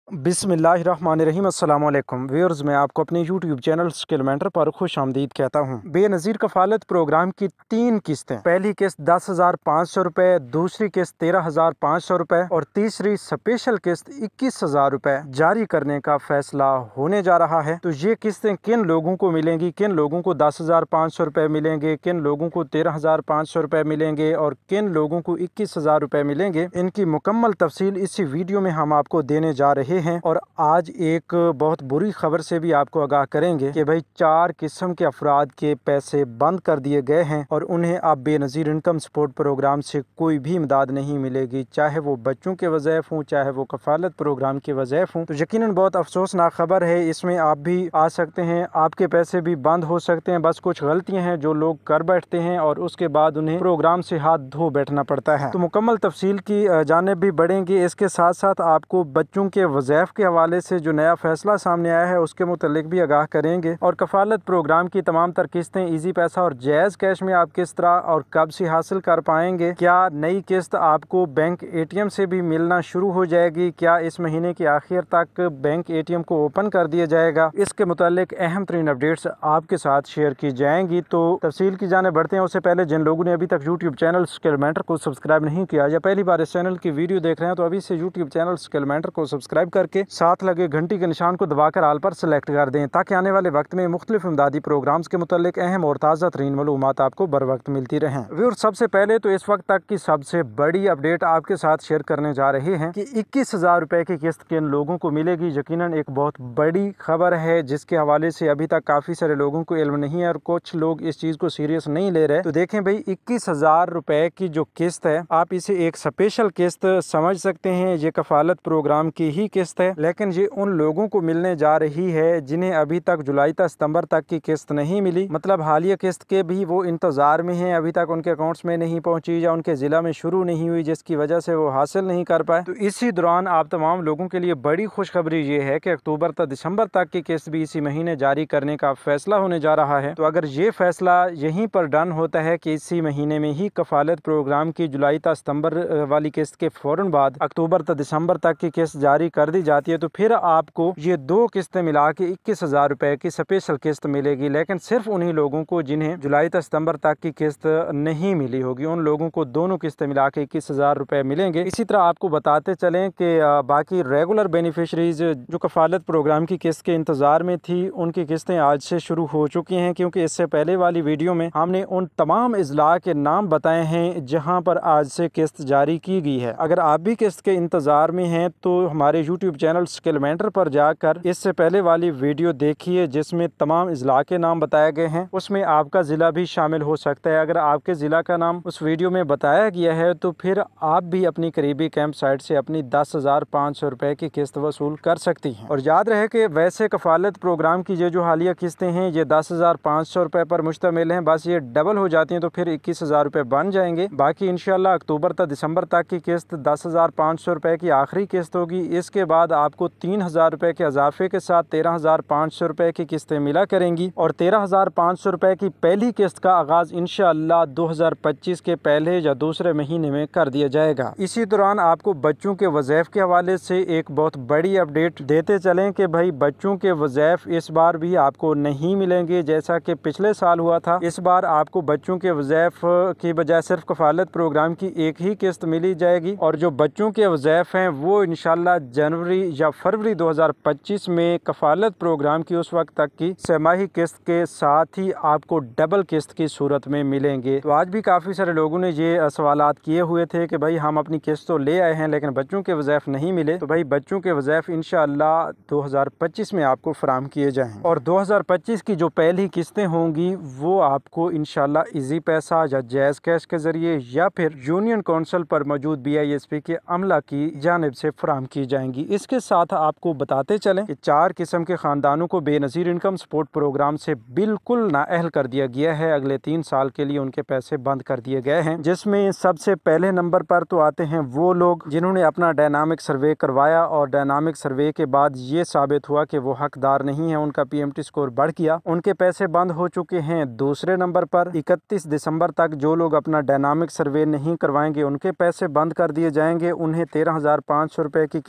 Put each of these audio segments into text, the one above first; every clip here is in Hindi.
बिस्मिल्लाहिर्रहमानिर्रहीम अस्सलाम वालेकुम व्यूअर्स, मैं आपको अपने यूट्यूब चैनल स्किल मेंटर पर खुश आमदीद कहता हूँ। बेनज़ीर कफ़ालत प्रोग्राम की 3 किस्तें, पहली किस्त 10,500 रुपये, दूसरी किस्त 13,500 रुपये और तीसरी स्पेशल किस्त 21,000 रुपये जारी करने का फैसला होने जा रहा है। तो ये किस्तें किन लोगों को मिलेंगी, किन लोगों को 10,500 रुपये मिलेंगे, किन लोगों को 13,500 रुपये मिलेंगे और किन लोगों को 21,000 रुपये मिलेंगे, इनकी मुकम्मल तफसील इसी वीडियो में हम आपको देने जा रहे हैं। और आज एक बहुत बुरी खबर से भी आपको आगाह करेंगे कि भाई 4 किस्म के अफराद के पैसे बंद कर दिए गए हैं और उन्हें अब बेनज़ीर इनकम सपोर्ट प्रोग्राम से कोई भी इमदाद नहीं मिलेगी, चाहे वो बच्चों के वज़ैफ़ हों, चाहे वो कफ़ालत प्रोग्राम के वज़ैफ़ हों। तो यकीनन बहुत अफसोसनाक खबर है, इसमें आप भी आ सकते हैं, आपके पैसे भी बंद हो सकते हैं। बस कुछ गलतियाँ हैं जो लोग कर बैठते हैं और उसके बाद उन्हें प्रोग्राम से हाथ धो बैठना पड़ता है। तो मुकम्मल तफसील की जानिब भी बढ़ेंगे। इसके साथ साथ आपको बच्चों के वज़ैफ़ के हवाले से जो नया फैसला सामने आया है उसके मुतल्लिक भी आगाह करेंगे और कफ़ालत प्रोग्राम की तमाम तर किस्तें इजी पैसा और जायज़ कैश में आप किस तरह और कब से हासिल कर पाएंगे, क्या नई किस्त आपको बैंक ATM से भी मिलना शुरू हो जाएगी, क्या इस महीने के आखिर तक बैंक ATM को ओपन कर दिया जाएगा, इसके मुतल्लिक अहम तरीन अपडेट्स आपके साथ शेयर की जाएंगी। तो तफसील की जाने बढ़ते हैं। उससे पहले जिन लोगों ने अभी तक यूट्यूब चैनल स्किल मेंटर को सब्सक्राइब नहीं किया या पहली बार इस चैनल की वीडियो देख रहे हैं तो अभी से यूट्यूब चैनल स्किल मेंटर को सब्सक्राइब करके साथ लगे घंटी के निशान को दबाकर आल पर सेलेक्ट कर दें ताकि आने वाले वक्त में मुख्तलिफ इमदादी प्रोग्राम्स के मुतालिक अहम और ताज़ा तरीन मालूमात आपको बर वक्त मिलती रहें। व्यूअर्स, सबसे पहले तो इस वक्त तक की सबसे बड़ी अपडेट आपके साथ शेयर करने जा रहे हैं कि 21,000 रुपये की किस्त किन लोगों को मिलेगी। यकीनन एक बहुत बड़ी खबर है जिसके हवाले से अभी तक काफ़ी सारे लोगों को इल्म नहीं है और कुछ लोग इस चीज़ को सीरियस नहीं ले रहे। तो देखें भाई, 21,000 रुपये की जो किस्त है, आप इसे एक स्पेशल किस्त समझ सकते हैं। ये कफ़ालत प्रोग्राम की ही किस्त है, लेकिन ये उन लोगों को मिलने जा रही है जिन्हें अभी तक जुलाई तक सितंबर तक की किस्त नहीं मिली, मतलब हालिया किस्त के भी वो इंतजार में हैं, अभी तक उनके अकाउंट्स में नहीं पहुंची या उनके ज़िला में शुरू नहीं हुई, जिसकी वजह से वो हासिल नहीं कर पाए। तो इसी दौरान आप तमाम लोगों के लिए बड़ी खुशखबरी ये है कि अक्टूबर तक दिसंबर तक की किस्त भी इसी महीने जारी करने का फैसला होने जा रहा है। तो अगर ये फैसला यहीं पर डन होता है कि इसी महीने में ही कफ़ालत प्रोग्राम की जुलाई तक सितंबर वाली किस्त के फौरन बाद अक्टूबर तक दिसंबर तक की किस्त जारी कर दी जाती है, तो फिर आपको ये 2 किस्तें मिला के 21,000 रुपये की स्पेशल किस्त मिलेगी। लेकिन सिर्फ उन्हीं लोगों को जिन्हें जुलाई तक सितंबर तक की किस्त नहीं मिली होगी, उन लोगों को दोनों किस्तें मिला के 21,000 रुपये मिलेंगे। इसी तरह आपको बताते चलें कि बाकी रेगुलर बेनिफिशरीज जो कफ़ालत प्रोग्राम की किस्त के इंतज़ार में थी, उनकी किस्तें आज से शुरू हो चुकी हैं, क्योंकि इससे पहले वाली वीडियो में हमने उन तमाम अजला के नाम बताए हैं जहाँ पर आज से किस्त जारी की गई है। अगर आप भी किस्त के इंतज़ार में हैं तो हमारे यूट्यूब चैनल स्किल मेंटर पर जाकर इससे पहले वाली वीडियो देखिए जिसमें तमाम अजला के नाम बताए गए हैं, उसमें आपका ज़िला भी शामिल हो सकता है। अगर आपके ज़िला का नाम उस वीडियो में बताया गया है तो फिर आप भी अपनी करीबी कैंप साइट से अपनी 10,500 रुपये की किस्त वसूल कर सकती हैं। और याद रहे कि वैसे कफ़ालत प्रोग्राम की ये जो हालिया किस्तें हैं ये 10,500 रुपये पर मुश्तमिल हैं, बस ये डबल हो जाती हैं तो फिर 21,000 रुपये बन जाएंगे। बाकी इंशाल्लाह अक्टूबर तक दिसंबर तक की किस्त 10,500 रुपये की आखिरी किस्त होगी। इसके बाद आपको 3,000 रुपये के इजाफे के साथ 13,500 रुपये की किस्तें मिला करेंगी और 13,500 रुपये की पहली किस्त का आगाज इंशाअल्लाह 2025 के पहले या दूसरे महीने में कर दिया जाएगा। इसी दौरान आपको बच्चों के वज़ैफ़ के हवाले से एक बहुत बड़ी अपडेट देते चलें कि भाई बच्चों के वज़ैफ़ इस बार भी आपको नहीं मिलेंगे जैसा कि पिछले साल हुआ था। इस बार आपको बच्चों के वज़ैफ़ की बजाय सिर्फ कफ़ालत प्रोग्राम की एक ही किस्त मिली जाएगी और जो बच्चों के वज़ैफ़ हैं वो इंशाअल्लाह जनवरी या फरवरी 2025 में कफ़ालत प्रोग्राम की उस वक्त तक की छमाही किस्त के साथ ही आपको डबल किस्त की सूरत में मिलेंगे। तो आज भी काफ़ी सारे लोगों ने ये सवालात किए हुए थे कि भाई हम अपनी किस्त तो ले आए हैं लेकिन बच्चों के वज़ैफ़ नहीं मिले। तो भाई बच्चों के वज़ैफ़ इंशाअल्लाह 2025 में आपको फराम किए जाएँ और 2025 की जो पहली किस्तें होंगी वो आपको इंशाअल्लाह इजी पैसा या जायज़ कैश के ज़रिए या फिर यूनियन काउंसिल पर मौजूद BISP के अमला की जानिब से फराम की जाएंगी। इसके साथ आपको बताते चलें कि 4 किस्म के ख़ानदानों को बेनज़ीर इनकम सपोर्ट प्रोग्राम से बिल्कुल नाअहल कर दिया गया है। अगले 3 साल के लिए उनके पैसे बंद कर दिए गए हैं, जिसमें सबसे पहले नंबर पर तो आते हैं वो लोग जिन्होंने अपना डायनामिक सर्वे करवाया और डायनामिक सर्वे के बाद ये साबित हुआ कि वो हकदार नहीं है, उनका PMT स्कोर बढ़ गया, उनके पैसे बंद हो चुके हैं। दूसरे नंबर पर 31 दिसंबर तक जो लोग अपना डायनामिक सर्वे नहीं करवाएंगे उनके पैसे बंद कर दिए जाएंगे, उन्हें 13,500 रुपये की किस्तें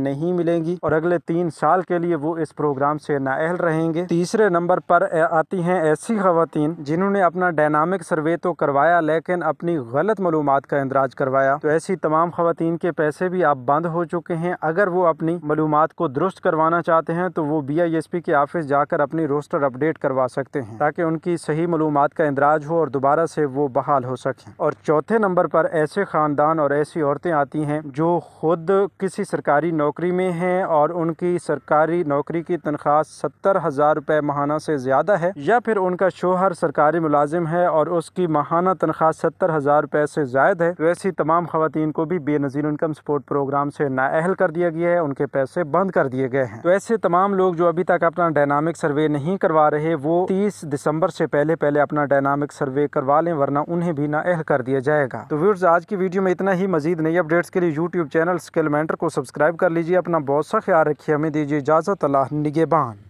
नहीं मिलेंगी और अगले 3 साल के लिए वो इस प्रोग्राम से नाअहल रहेंगे। तीसरे नंबर पर आती हैं ऐसी खवातीन जिन्होंने अपना डायनामिक सर्वे तो करवाया लेकिन अपनी गलत मालूमात का इंदराज करवाया। तो ऐसी तमाम खवातीन के पैसे भी अब बंद हो चुके हैं। अगर वो अपनी मालूमात को दुरुस्त करवाना चाहते हैं तो वो BISP के ऑफिस जाकर अपनी रोस्टर अपडेट करवा सकते हैं ताकि उनकी सही मालूमात का इंदराज हो और दोबारा से वो बहाल हो सकें। और चौथे नंबर पर ऐसे खानदान और ऐसी औरतें आती हैं जो खुद किसी सरकारी नौकरी में हैं और उनकी सरकारी नौकरी की तनख्वाह 70,000 रुपये माहाना से ज़्यादा है, या फिर उनका शोहर सरकारी मुलाजिम है और उसकी माहाना तनख्वाह 70,000 रुपये से ज़्यादा है। तो ऐसी तमाम खवातीन को भी बेनज़ीर इनकम सपोर्ट प्रोग्राम से नाअहल कर दिया गया है, उनके पैसे बंद कर दिए गए हैं। तो ऐसे तमाम लोग जो अभी तक अपना डायनामिक सर्वे नहीं करवा रहे वो 30 दिसंबर से पहले अपना डायनामिक सर्वे करवा लें, वरना उन्हें भी नाअहल कर दिया जाएगा। तो व्यूअर्स, आज की वीडियो में इतना ही। मजीद नई अपडेट्स के लिए यूट्यूब चैनल स्किल मेंटर को सब्सक्राइब कर लीजिए। अपना बहुत सा ख्याल रखिए। हमें दीजिए इजाज़त। अल्लाह निगहबान।